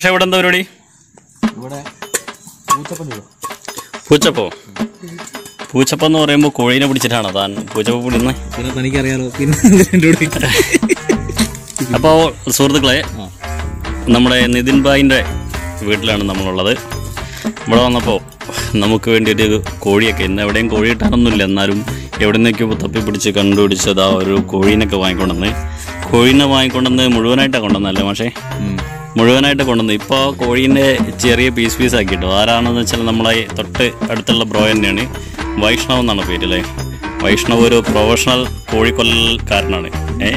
പക്ഷെ ഇവിടെ എന്താ പരിപാടി? പൂച്ചപ്പോ? പൂച്ചപ്പം എന്ന് പറയുമ്പോൾ കോഴീനെ പിടിച്ചിട്ടാണോ താൻ പൂച്ചപ്പ പിടിക്കുന്നത്? തനിക്കറിയാലോ. അപ്പോൾ സുഹൃത്തുക്കളെ, നമ്മുടെ നിതിൻ ഭായിൻ്റെ വീട്ടിലാണ് നമ്മളുള്ളത്. ഇവിടെ വന്നപ്പോൾ നമുക്ക് വേണ്ടിയിട്ട് കോഴിയൊക്കെ, ഇന്ന് എവിടെയും കോഴി കിട്ടാനൊന്നുമില്ല, എന്നാലും എവിടെ നിന്നൊക്കെ തപ്പി പിടിച്ച് കണ്ടുപിടിച്ചതാ ഒരു കോഴീനൊക്കെ കോഴീനെ വാങ്ങിക്കൊണ്ടുവന്ന് മുഴുവനായിട്ടാണ് കൊണ്ടുവന്നല്ലേ പക്ഷേ മുഴുവനായിട്ട് കൊണ്ടുവന്നു. ഇപ്പോൾ കോഴീൻ്റെ ചെറിയ പീസ് ആക്കിയിട്ടോ. ആരാണെന്ന് വെച്ചാൽ നമ്മളെ തൊട്ട് അടുത്തുള്ള ബ്രോ തന്നെയാണ്. വൈഷ്ണവ് എന്നാണ് പേര് അല്ലേ? വൈഷ്ണവ് ഒരു പ്രൊഫഷണൽ കോഴിക്കൊല്ലക്കാരനാണ്.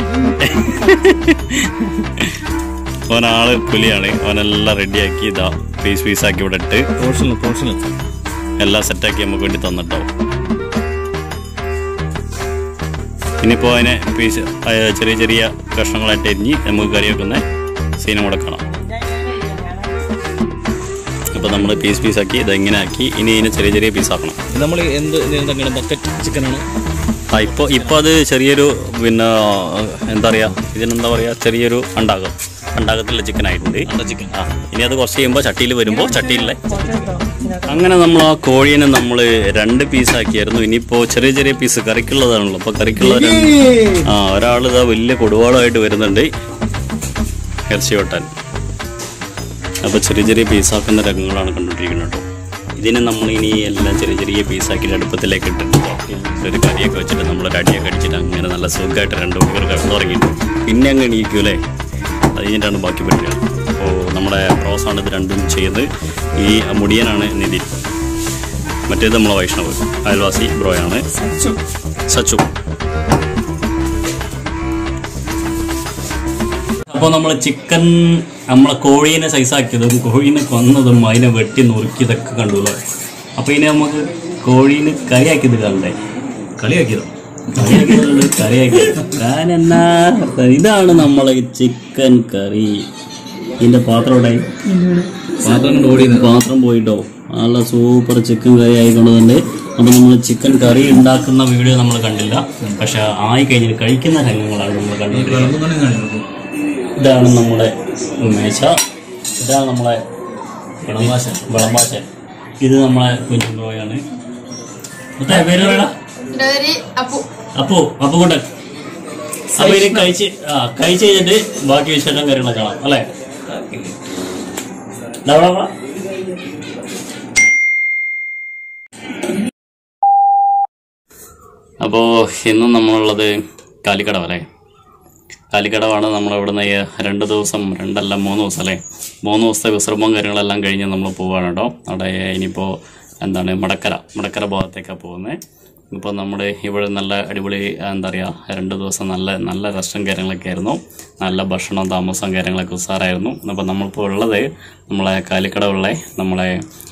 ഓനാള് പുലിയാണ്. ഓനെല്ലാം റെഡിയാക്കി ഇതാ പീസാക്കി ഇവിടെ ഇട്ട് എല്ലാം സെറ്റാക്കി നമുക്ക് വേണ്ടി തന്നിട്ടോ. ഇനിയിപ്പോൾ അതിനെ ചെറിയ ചെറിയ കഷ്ണങ്ങളായിട്ട് എരിഞ്ഞ് നമുക്ക് കറി വെക്കുന്ന സീനും കൂടെ കാണാം. ഇപ്പോൾ നമ്മൾ പീസാക്കി ഇതെങ്ങനെ ആക്കി ഇനി ഇതിനെ ചെറിയ ചെറിയ പീസാക്കണം. നമ്മൾ ബക്കറ്റ് ചിക്കനാണ്. ഇപ്പോൾ അത് ചെറിയൊരു പിന്നെ എന്താ പറയുക, ഇതിനെന്താ പറയുക, ചെറിയൊരു അണ്ടാകത്തിലുള്ള ചിക്കനായിട്ടുണ്ട്. ഇനി അത് കുറച്ച് കഴിയുമ്പോൾ ചട്ടിയിൽ വരുമ്പോൾ ചട്ടിയിലെ അങ്ങനെ നമ്മൾ ആ കോഴീനെ നമ്മൾ 2 പീസാക്കിയായിരുന്നു. ഇനിയിപ്പോൾ ചെറിയ ചെറിയ പീസ് കറിക്കുള്ളതാണല്ലോ. അപ്പോൾ കറിക്കുള്ള ഒരാൾ ഇതാ വലിയ കൊടുവാളമായിട്ട് വരുന്നുണ്ട് ഇറച്ചി വെട്ടാൻ. അപ്പോൾ ചെറിയ ചെറിയ പീസാക്കുന്ന രംഗങ്ങളാണ് കണ്ടുകൊണ്ടിരിക്കുന്നത് കേട്ടോ. ഇതിനെ നമ്മൾ ഇനി എല്ലാം ചെറിയ ചെറിയ പീസാക്കിയിട്ട് അടുപ്പത്തിലേക്ക് ഇട്ടിട്ട് ഒരു കറിയൊക്കെ വെച്ചിട്ട് നമ്മളൊരു അടിയൊക്കെ അടിച്ചിട്ട് അങ്ങനെ നല്ല സുഖമായിട്ട് 2 മണിക്കൂർ കിടന്നു തുടങ്ങിയിട്ട് പിന്നെ അങ്ങ് എണീക്കൂലേ. അത് കഴിഞ്ഞിട്ടാണ് ബാക്കി പറ്റുക. അപ്പോൾ നമ്മുടെ പ്രോസാണ് ഇത് രണ്ടും ചെയ്യുന്നത്. ഈ മുടിയനാണ് നിതിൻ, മറ്റേത് നമ്മളെ വൈഷ്ണവ് അയൽവാസി ബ്രോയാണ് സച്ചു. അപ്പോൾ നമ്മൾ ചിക്കൻ നമ്മളെ കോഴീനെ സൈസാക്കിയതും കോഴീനെ കൊന്നതും അതിനെ വെട്ടി നുറുക്കിയതൊക്കെ കണ്ടുല്ലോ. അപ്പോൾ ഇനി നമുക്ക് കോഴീനെ കറിയാക്കിയത് കണ്ടേ. കളിയാക്കിയത് ഞാനെന്നാ ഇതാണ് നമ്മളെ ചിക്കൻ കറി. ഇതിൻ്റെ പാത്രം പോയിട്ടോ. നല്ല സൂപ്പർ ചിക്കൻ കറി ആയിക്കൊണ്ടതുണ്ട്. അപ്പോൾ നമ്മൾ ചിക്കൻ കറി ഉണ്ടാക്കുന്ന വീഡിയോ നമ്മൾ കണ്ടില്ല, പക്ഷെ ആയി കഴിഞ്ഞിട്ട് കഴിക്കുന്ന രംഗങ്ങളാണ് നമ്മൾ കണ്ടിട്ടുള്ളത്. ഇതാണ് നമ്മുടെ മേശ, ഇതാണ് നമ്മളെ വിളമ്പാശൻ, ഇത് നമ്മളെ കുഞ്ഞുമ്പോയാണ്. പേര് പറയണ അപ്പു കൊണ്ടൻ. അപ്പൊ ഇനി കഴിച്ച് കഴിഞ്ഞിട്ട് ബാക്കി വിശേഷം കാര്യങ്ങളൊക്കെ കാണാം അല്ലേ? അപ്പോൾ ഇന്നും നമ്മളുള്ളത് കാലിക്കടവ് അല്ലേ? കാലിക്കടവാണ്. നമ്മളിവിടുന്ന് 2 ദിവസം 2 അല്ല 3 ദിവസം അല്ലേ, 3 ദിവസത്തെ വിശ്രമവും കാര്യങ്ങളെല്ലാം കഴിഞ്ഞ് നമ്മൾ പോവുകയാണ് കേട്ടോ. അവിടെ ഇനിയിപ്പോൾ എന്താണ് മടക്കര ഭാഗത്തേക്കാണ് പോകുന്നത്. ഇപ്പോൾ നമ്മുടെ ഇവിടെ നല്ല അടിപൊളി എന്താ പറയുക, 2 ദിവസം നല്ല റെസ്റ്റും കാര്യങ്ങളൊക്കെ ആയിരുന്നു. നല്ല ഭക്ഷണവും താമസവും കാര്യങ്ങളൊക്കെ ഉസാറായിരുന്നു. അപ്പോൾ നമ്മളിപ്പോൾ ഉള്ളത് നമ്മളെ കാലിക്കടവുള്ള നമ്മളെ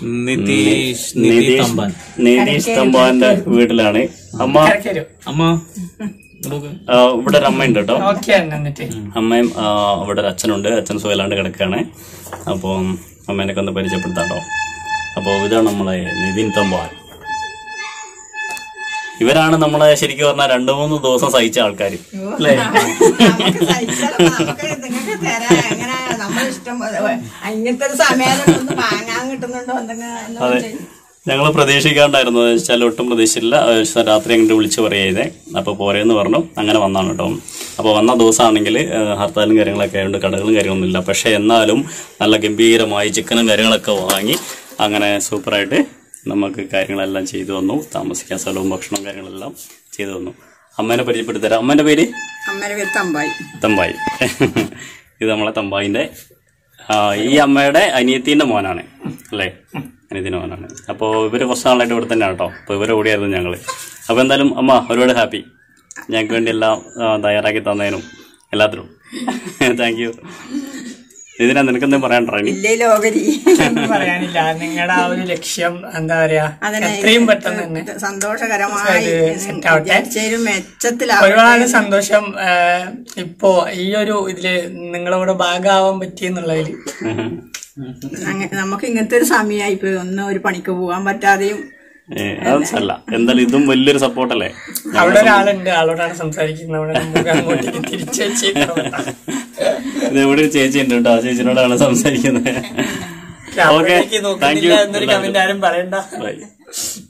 നിതീഷ് തമ്പാന്റെ വീട്ടിലാണ്. അമ്മ ഇവിടെ ഒരു അമ്മയുണ്ട് കേട്ടോ. അമ്മയും ഇവിടെ ഒരു അച്ഛനുണ്ട്. അച്ഛൻ സുഖമില്ലാണ്ട് കിടക്കുകയാണ്. അപ്പോൾ അമ്മേനൊക്കെ ഒന്ന് പരിചയപ്പെടുത്താം കേട്ടോ. അപ്പോൾ ഇതാണ് നമ്മളെ നിതിൻ തമ്പാൻ. ഇവരാണ് നമ്മളെ ശരിക്കും പറഞ്ഞാൽ 2-3 ദിവസം സഹിച്ച ആൾക്കാർ അല്ലേ? അതെ, ഞങ്ങൾ പ്രതീക്ഷിക്കാണ്ടായിരുന്നു. വെച്ചാൽ ഒട്ടും പ്രതീക്ഷിച്ചില്ല. രാത്രി അങ്ങോട്ട് വിളിച്ച് പറയുന്നത്. അപ്പോൾ പോരേന്ന് പറഞ്ഞു. അങ്ങനെ വന്നാണ് കേട്ടോ. അപ്പോൾ വന്ന ദിവസമാണെങ്കിൽ ഹർത്താലും കാര്യങ്ങളൊക്കെ ആയതുകൊണ്ട് കടകളും കാര്യങ്ങളൊന്നുമില്ല. പക്ഷേ എന്നാലും നല്ല ഗംഭീരമായി ചിക്കനും കാര്യങ്ങളൊക്കെ വാങ്ങി അങ്ങനെ സൂപ്പറായിട്ട് നമുക്ക് കാര്യങ്ങളെല്ലാം ചെയ്തു തന്നു. താമസിക്കാൻ സ്ഥലവും ഭക്ഷണവും കാര്യങ്ങളെല്ലാം ചെയ്തു തന്നു. അമ്മേനെ പരിചയപ്പെടുത്തരാം. അമ്മേൻ്റെ പേര് തമ്പായി. ഇത് നമ്മളെ തമ്പായിൻ്റെ ഈ അമ്മയുടെ അനിയത്തിൻ്റെ മോനാണ് അല്ലേ? അനിയത്തിൻ്റെ മോനാണ്. അപ്പോൾ ഇവർ കുറച്ച് നാളായിട്ട് ഇവിടെ തന്നെയാണ് കേട്ടോ. അപ്പോൾ ഇവരെ കൂടെയായിരുന്നു ഞങ്ങൾ. അപ്പോൾ എന്തായാലും അമ്മ ഒരുപാട് ഹാപ്പി, ഞങ്ങൾക്ക് വേണ്ടി എല്ലാം തയ്യാറാക്കി തന്നതിനും എല്ലാത്തിനും താങ്ക് യു. ഇതിനാ നിനക്കെന്തും പറയാനില്ല. നിങ്ങളുടെ ആ ഒരു ലക്ഷ്യം എന്താ പറയാ, എത്രയും പെട്ടെന്ന് സന്തോഷകരമായി ഒരുപാട് സന്തോഷം. ഇപ്പോ ഈ ഒരു ഇതില് നിങ്ങളോട് ഭാഗമാവാൻ പറ്റിയെന്നുള്ളതില് നമുക്ക് ഇങ്ങനത്തെ ഒരു സമയമായിപ്പോയി. ഒരു പണിക്ക് പോകാൻ പറ്റാതെയും അതല്ല, എന്തായാലും ഇതും വലിയൊരു സപ്പോർട്ടല്ലേ. അവിടെ ഒരാളുണ്ട്, ആളോടാണ് സംസാരിക്കുന്നത്. അവിടെ അങ്ങോട്ടേക്ക് തിരിച്ചു വെച്ചേക്കണം. ഇതെവിടെ ഒരു ചേച്ചി ഉണ്ട് കേട്ടോ, ആ ചേച്ചിനോടാണ് സംസാരിക്കുന്നത്. നോക്കുന്നില്ല എന്നൊരു കമന്റ് ആരും പറയണ്ട.